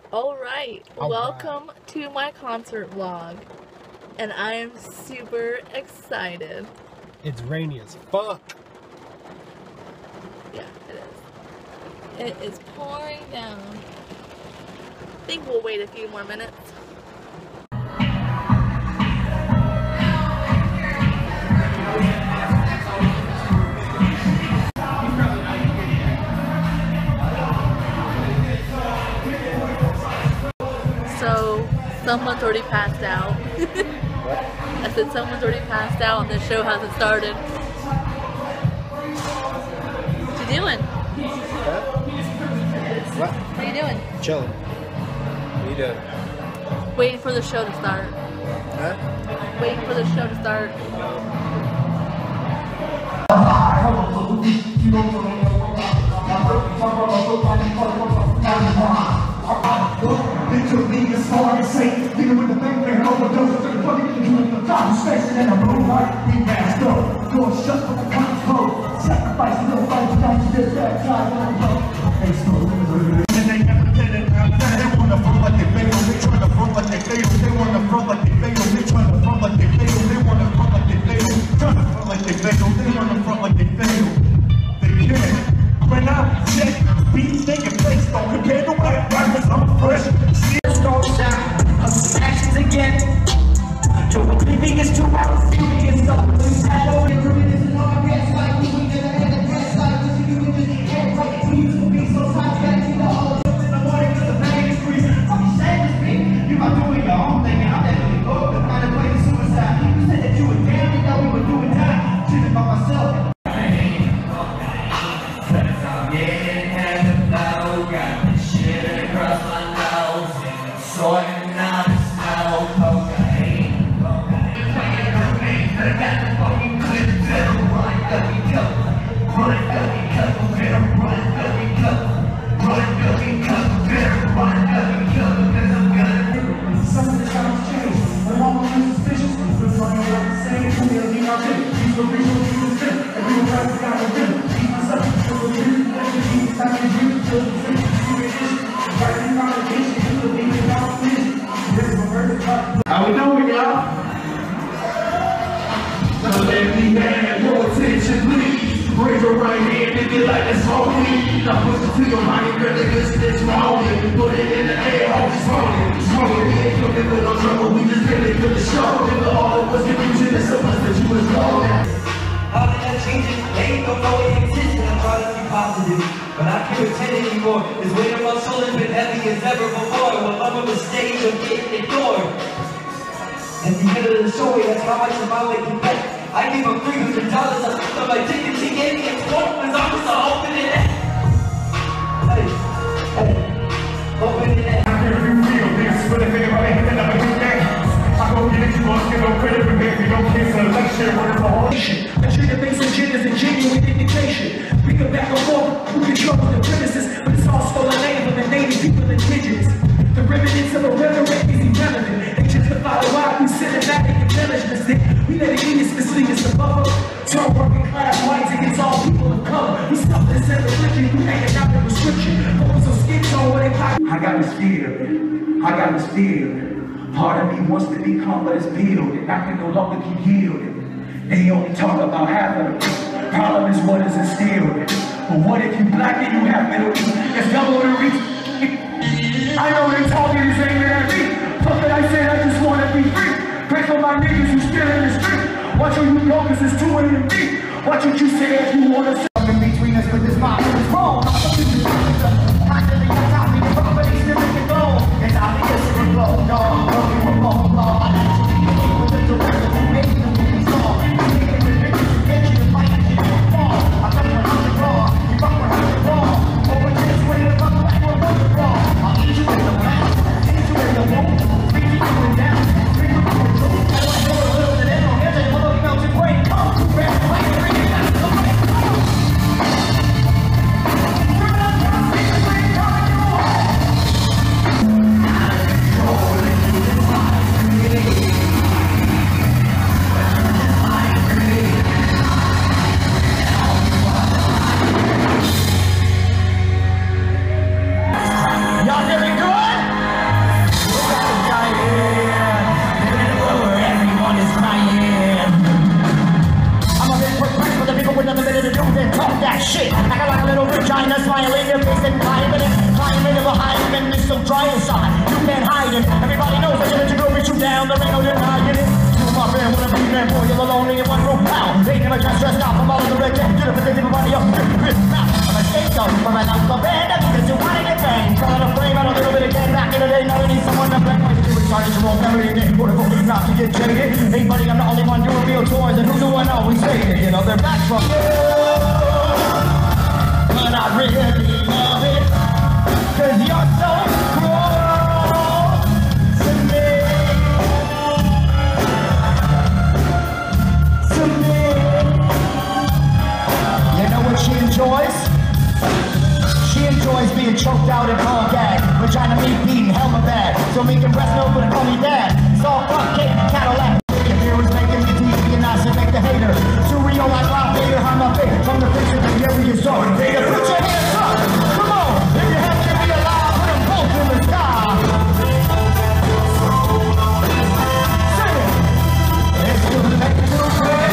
Alright, welcome to my concert vlog. And I am super excited. It's rainy as fuck. Yeah, it is. It is pouring down. I think we'll wait a few more minutes. So, someone's already passed out. What? I said someone's already passed out and the show hasn't started. What you doing? Huh? What? What are you doing? Chilling. What are you doing? Waiting for the show to start. Huh? Waiting for the show to start. It took me as far as say, dealing with the thing, man, overdose to the fucking doing the top station in the moonlight. We masked up, doors shut for the punch code. Sacrifice no fight, down to this bad time on the road. They still and they never did it. They wanna front like they fail, they tryna front like they fail. They wanna front like they fail, they tryna front like they fail. They wanna front like they fail, tryna front like they fail. They wanna front like they fail. They can't. When I check beats, they can face don't compare to white rappers. I'm fresh. Don't shine, I'm smashes again. To believing is too hard, serious. So we shadow and ruin in our best life. We never had the best life. Just you just can't write it. Please will be so tight. Gotta keep the whole jokes in the morning because the pain is free. Fucking shame is me. You might doing your own thing, and I'm definitely broke. To find a way to suicide. You said that you were down, you know we were doing time. Shitting by myself. Sorting out the snow, cocaine. I got the fucking good better run, Gummy cover. Run, Gummy cover, better run, Gummy cover. Run, Gummy cover, better run, Gummy cover, cause I'm gonna. Some of the times change, but all my suspicious. We're running around the same, we'll be out there. These were real, these were fit, and we were right got a rhythm. Keep myself, so we're really, keep stopping you, till the same, right in front of the how we doing, y'all? Now let me have your attention, please. Raise your right hand and be like it's holy. Now push it to your mind, girl, listen, it's wrong. Put it in the air, all it's wrong. It's wrong, we ain't looking for no trouble. We just really for the show. If all it was confusion, it's so much that you was wrong. How did that change it? They ain't don't know it exists, and I'm trying to be positive. But I can't pretend anymore. This weight on my shoulders been heavy as ever before. When I'm on the stage, I'm getting ignored. At the end of the show, that's how much of my way can get. I gave him $300. I put my ticket to get me and $4 was always open it. Hey, open it. I hear you real, niggas really think about it, and I'm a good guy. I go get it, you gon' get no credit for me. You don't cancel the lecture, word for all shit. I treat the basic shit as a genuine indication. We can back and forth, who controls the premises, but it's all stolen land of the native people indigenous. The remnants of a rhetoric is irrelevant. They justify the why we cinematic embellishments. We let it in, especially as the bubble. Turn working class whites against all people of color. We selfless and religion, we hanging out the restriction. Focus on skin tone where they pocket. I got this fear, I got this fear. Part of me wants to become, but it's peeled, and I can no longer keep yielding. They only talk about half of the problem is what is instilled. But what if you black and you have Middle East? It's double the reach. I know they talking the same at me. Fuck it, I said I just wanna be free. Pray for my niggas who still in the street. Watch where you go, cause it's 2 in the beat. Watch what you say if you wanna say. In between us, but this mind is wrong. I said they got time to get but they still in the goal. It's obvious to go, dog. We were both law. I actually with the director who made the movie song. Taking the niggas to get you to fight and get you to fall. I fuck around the raw. You fuck around the raw. Over this way, the fuck like we're on the raw. I'll eat you in the mouth. Eat you in the womb. Bring you going down. Bring you going through. I don't know a little bit. I don't have that mother melted brain. Come, grab, bring it down. Come on. my chest stressed out from all of the red game. Get up and take everybody up. I'm a scapegoat for my life, my band. Because you want to get banged. Call it a flame out a little bit again. Back in the day, now I need someone to blame. Started to roll every day, for the focus not to get jaded. Hey buddy, I'm the only one doing real toys, and who's the one always saying, you know, they're back from you. But I really love it, cause you're so cruel to me. To me. You know what she enjoys? She enjoys being choked out and call gag. We're trying to meet beating helmet bad. So me can breast no, but call me dad. It's all fuck cake, Cadillac. If you was making me TV and I should make the hater. Too real like Rob Vader, I'm my favorite. From the picture to every you saw it. Vader, put your hands up. Come on, if you have to be alive, put them both in the sky. Sing it. It's too late to pray.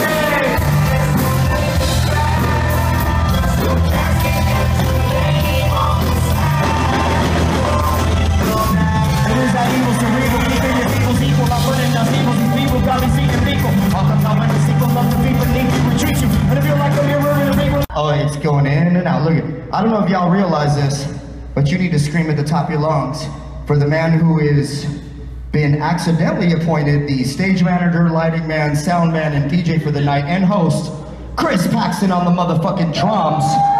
Oh, it's going in and out. Look at, I don't know if y'all realize this, but you need to scream at the top of your lungs for the man who is being accidentally appointed the stage manager, lighting man, sound man, and DJ for the night, and host, Chris Paxton on the motherfucking drums.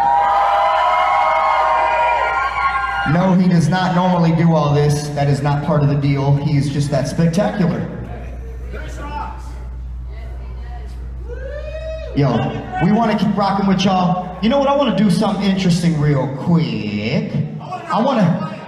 No, he does not normally do all this. That is not part of the deal. He's just that spectacular. Yo, we want to keep rocking with y'all. You know what? I want to do something interesting real quick. I want to...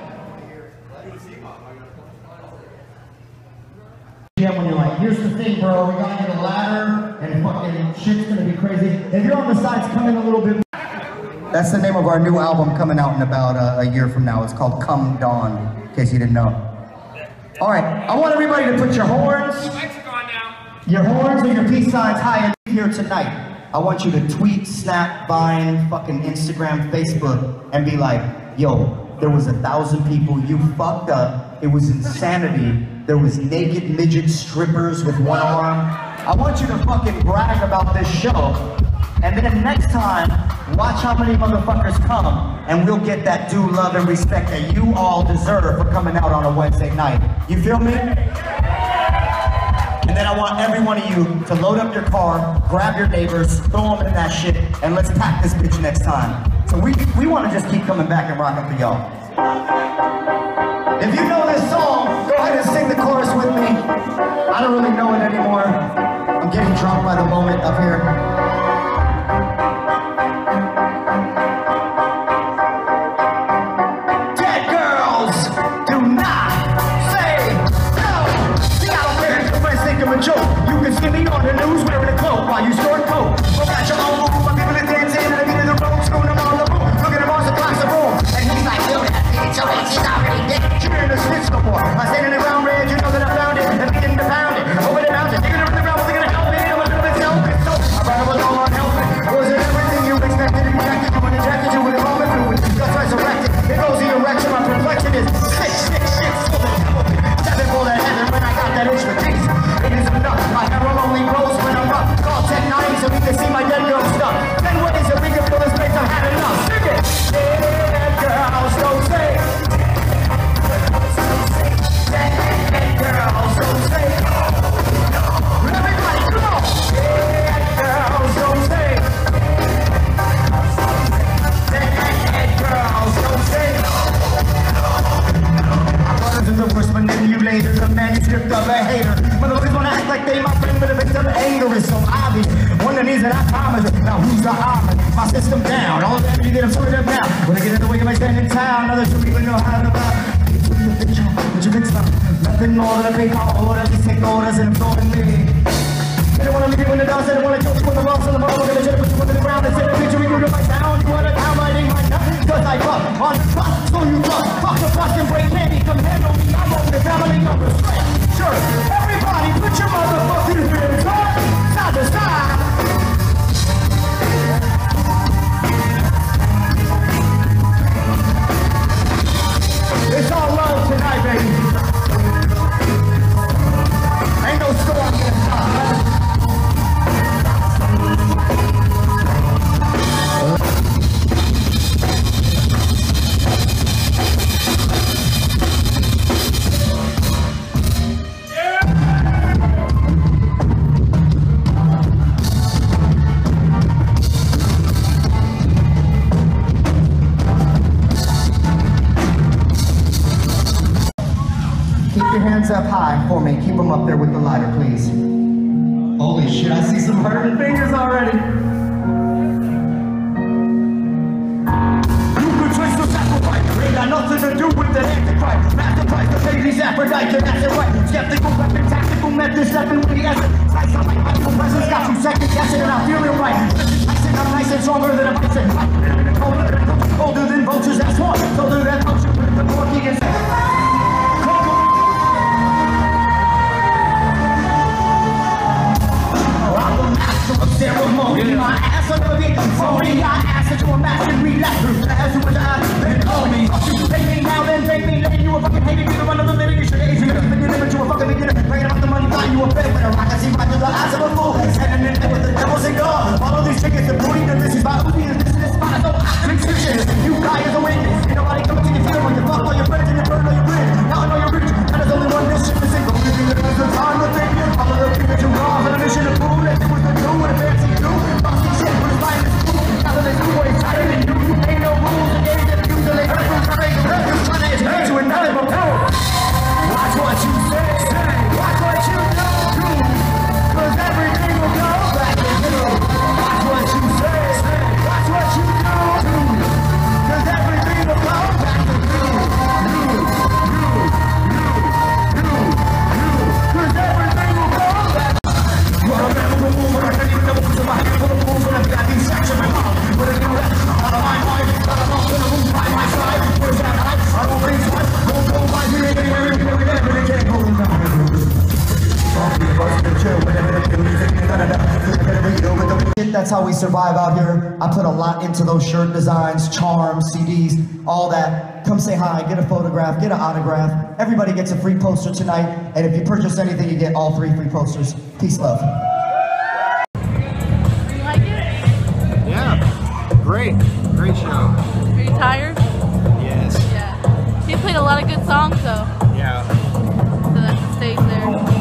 Yeah, when you're like, here's the thing, bro. We got to get a ladder and fucking shit's going to be crazy. If you're on the sides, come in a little bit. That's the name of our new album coming out in about a year from now. It's called Come Dawn, in case you didn't know. All right, I want everybody to put your horns, your horns and your peace signs high and here tonight. I want you to tweet, snap, Vine, fucking Instagram, Facebook, and be like, yo, there was 1,000 people, you fucked up. It was insanity. There was naked midget strippers with one arm. I want you to fucking brag about this show. And then next time, watch how many motherfuckers come, and we'll get that due love and respect that you all deserve for coming out on a Wednesday night. You feel me? And then I want every one of you to load up your car, grab your neighbors, throw them in that shit, and let's pack this bitch next time. So we want to just keep coming back and rocking for y'all. If you know this song, go ahead and sing the chorus with me. I don't really know it anymore. I'm getting drunk by the moment up here. You can see me on the news wearing a cloak while you store coke. Go got your own move, my people are dancing and I get in the road, screwing them all the room. Look at him on the class of room. And he's like, yo, that bitch, your ass is already dead. You're in the snitch no more. I stand in the ground red, you know that I found it. And begin to pound it. Over the mountain, digging around the ground, was it gonna help me? I'm a little bit selfish, so I brought up a long on helping. Was it everything you expected and rejected? You were injected, you with a moment fluid. Just resurrected. It goes the erection, my complexion is 6, 6, 6 for the devil. 7 for the heaven when I got that itch for peace. It is enough. My hair only grows when I'm up. Call 1090 so we can see my dead girl stuff. 10 ways that we can fill this place. I've had enough. Sing it. Dead girls don't say. Dead girls don't say. Everybody, come on. Dead girls don't say. Dead girls don't say. Brothers are the worst manipulators, a manuscript of a hater. Motherfuckers wanna act like they my friend, but if it's of anger, it's so obvious. One of these that I promise. Now who's the armor? My system down. All of that you get them sorted up now. When I get in the way of my stand in town, others don't even know how to buy. But you fix them. Nothing more than a big orders. Just take orders and absorb me. They don't wanna leave you in the dust, they don't wanna kill you with the boss on the ball. They're gonna put you under the ground and say the picture you to my sound. You wanna count my name right now? Cause I fuck on the fuck, so you fuck. Fuck the fuck and break maybe come handle me. I'm on the family number straight. Sure, everybody put your motherfucking hands up, side to side. It's all love tonight, baby. Ain't no storm in the top. Keep your hands up high for me. Keep them up there with the lighter, please. Holy shit, I see some burning fingers already. You could trace the sacrifice. Ain't got nothing to do with the Antichrist. Master Christ, the baby's Aphrodite, that's it right. Skeptical weapon, tactical method, stepping with the essence. Slice on my magical presence, got you second guessing, and I'm feeling right. I'm nice and stronger than a bison. Older than vultures, that's one. Older than vultures, the more he can say. Ceremony, my ass on the beat, phony, I asked that you a master relapse. As you was then call me. Take me now, then take me, letting you a fucking hating, you the one of the living, you should age, you're gonna begin to a fucking beginner. Praying about the money, thought you a bed with a rock, I see right to the eyes of a fool. Standing in there with the devils and God. All of these chickens, the booty, the this is my booty, and this is the spot, so I'm restrictions. You guy is a witness, ain't nobody coming to your field when you fuck all your friends and you burn all your bridge. Now I know you're rich, and there's only one mission, to say, go living the rest of time with it. All of the things that you wrong, and a mission to prove that it was the new and advancing. That's how we survive out here. I put a lot into those shirt designs, charms, CDs, all that. Come say hi, get a photograph, get an autograph. Everybody gets a free poster tonight, and if you purchase anything, you get all 3 free posters. Peace, love. You like it? Yeah, great show. Are you tired? Yes. Yeah. He played a lot of good songs though. Yeah. So that's the stage there.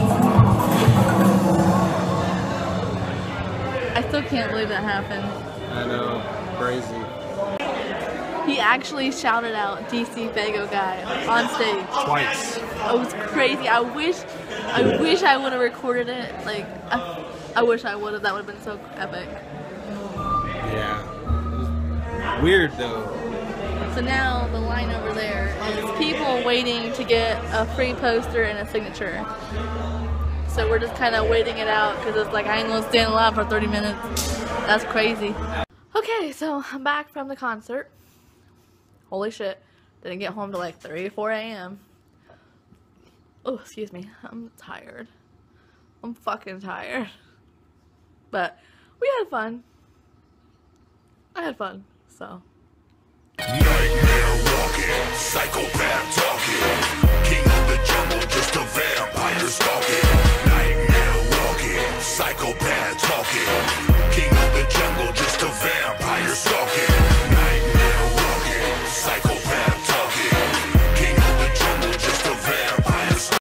I still can't believe that happened. I know, crazy. He actually shouted out DC Fago guy on stage. Twice. It was crazy. I wish I would have recorded it. Like, I wish I would have. That would have been so epic. Yeah. It was weird though. So now the line over there is people waiting to get a free poster and a signature. So we're just kind of waiting it out because it's like I ain't gonna stand in line for 30 minutes. That's crazy. Okay, so I'm back from the concert. Holy shit. Didn't get home till like 3 or 4 a.m. Oh, excuse me. I'm tired. I'm fucking tired. But we had fun. I had fun, so. Nightmare walking, psychopath talking, king of the jungle, just a vampire stalking. Nightmare walking, psychopath talking.